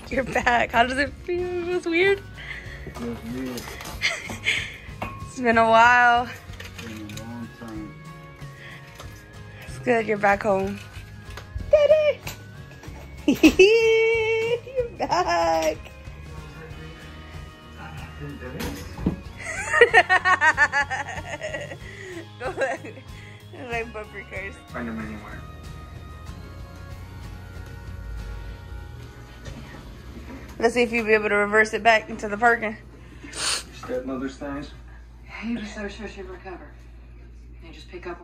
You're back. How does it feel? It feels weird. It feels weird. It's been a while. It's been a long time. It's good. You're back home. Daddy! You're back. Go like bumper cars. Find them anywhere. Let's see if you'll be able to reverse it back into the parking. Stepmother's things. You just so sure she'll recover. You just pick up